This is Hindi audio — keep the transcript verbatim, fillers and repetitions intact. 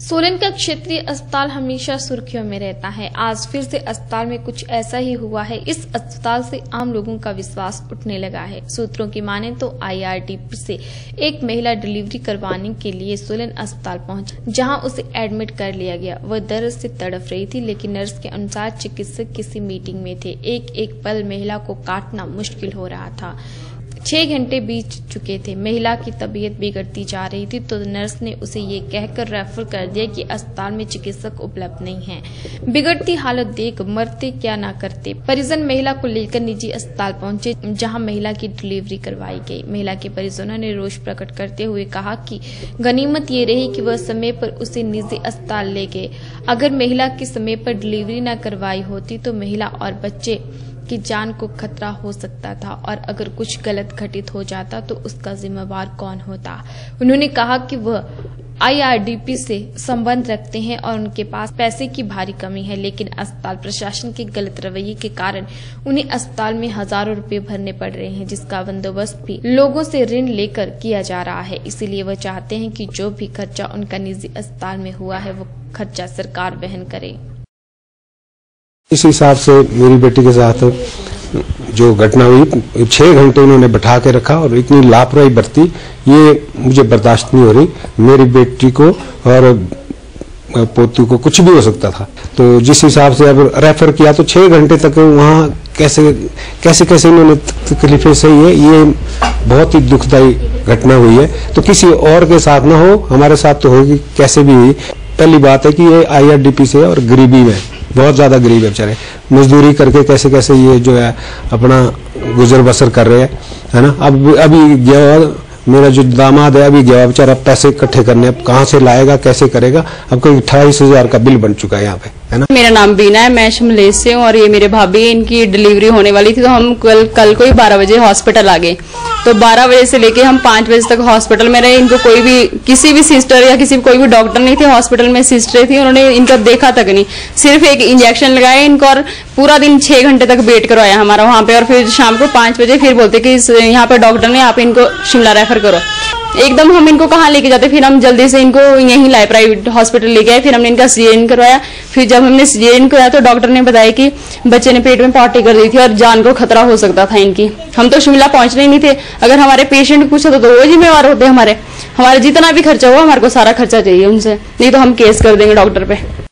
सोलन का क्षेत्रीय अस्पताल हमेशा सुर्खियों में रहता है। आज फिर से अस्पताल में कुछ ऐसा ही हुआ है। इस अस्पताल से आम लोगों का विश्वास उठने लगा है। सूत्रों की माने तो आईआरडीपी से एक महिला डिलीवरी करवाने के लिए सोलन अस्पताल पहुंची, जहां उसे एडमिट कर लिया गया। वह दर्द से तड़प रही थी, लेकिन नर्स के अनुसार चिकित्सक किसी मीटिंग में थे। एक एक पल महिला को काटना मुश्किल हो रहा था। छह घंटे बीत चुके थे। महिला की तबीयत बिगड़ती जा रही थी, तो नर्स ने उसे ये कहकर रेफर कर दिया कि अस्पताल में चिकित्सक उपलब्ध नहीं हैं। बिगड़ती हालत देख मरते क्या ना करते। परिजन महिला को लेकर निजी अस्पताल पहुंचे, जहां महिला की डिलीवरी करवाई गई। महिला के परिजनों ने रोष प्रकट करते हुए कहा कि गनीमत ये रही कि वह समय पर उसे निजी अस्पताल ले गए। अगर महिला की समय पर डिलीवरी न करवाई होती तो महिला और बच्चे की जान को खतरा हो सकता था, और अगर कुछ गलत घटित हो जाता तो उसका जिम्मेवार कौन होता। उन्होंने कहा कि वह आईआरडीपी से संबंध रखते हैं और उनके पास पैसे की भारी कमी है, लेकिन अस्पताल प्रशासन के गलत रवैये के कारण उन्हें अस्पताल में हजारों रुपए भरने पड़ रहे हैं, जिसका बंदोबस्त भी लोगों से ऋण लेकर किया जा रहा है। इसीलिए वह चाहते हैं कि जो भी खर्चा उनका निजी अस्पताल में हुआ है वो खर्चा सरकार वहन करे। इस हिसाब से मेरी बेटी के साथ जो घटना हुई, छह घंटे उन्होंने बैठा के रखा और इतनी लापरवाही बरती, ये मुझे बर्दाश्त नहीं हो रही। मेरी बेटी को और पोती को कुछ भी हो सकता था। तो जिस हिसाब से अब रेफर किया तो छह घंटे तक वहाँ कैसे कैसे कैसे उन्होंने तकलीफें सही है। ये बहुत ही दुखदायी घटना हुई है। तो किसी और के साथ ना हो, हमारे साथ तो होगी, कैसे भी हुई। पहली बात है कि ये आईआरडीपी से और गरीबी में, बहुत ज्यादा गरीब है बेचारे, मजदूरी करके कैसे कैसे ये जो है अपना गुजर बसर कर रहे हैं, है ना। अब अभी गया मेरा जो दामाद है, अभी गया बेचारा पैसे इकट्ठे करने, अब कहाँ से लाएगा, कैसे करेगा। अब कोई अट्ठाईस हजार का बिल बन चुका है यहाँ पे, है ना। मेरा नाम बीना है, मैं शिमलेश से हूँ और ये मेरे भाभी, इनकी डिलीवरी होने वाली थी। तो हम कल कल को ही बारह बजे हॉस्पिटल आ गए। तो बारह बजे से लेके हम पांच बजे तक हॉस्पिटल में रहे। इनको कोई भी किसी भी सिस्टर या किसी कोई भी डॉक्टर नहीं थे हॉस्पिटल में। सिस्टरें थी, उन्होंने इनका देखा तक नहीं, सिर्फ एक इंजेक्शन लगाया इनको और पूरा दिन छह घंटे तक वेट करवाया हमारा वहां पे। और फिर शाम को पांच बजे फिर बोलते कि यहाँ पे डॉक्टर ने, आप इनको शिमला रेफर करो। एकदम हम इनको कहाँ लेके जाते, फिर हम जल्दी से इनको यहीं लाए, प्राइवेट हॉस्पिटल लेके आए। फिर हमने इनका सीजेरियन करवाया। फिर जब हमने सीजेरियन कराया तो डॉक्टर ने बताया कि बच्चे ने पेट में पॉटी कर दी थी और जान को खतरा हो सकता था इनकी। हम तो शिमला पहुंचने ही नहीं थे। अगर हमारे पेशेंट पूछा तो, तो वो जिम्मेवार होते हमारे। हमारे जितना भी खर्चा हुआ, हमारे को सारा खर्चा चाहिए उनसे, नहीं तो हम केस कर देंगे डॉक्टर पे।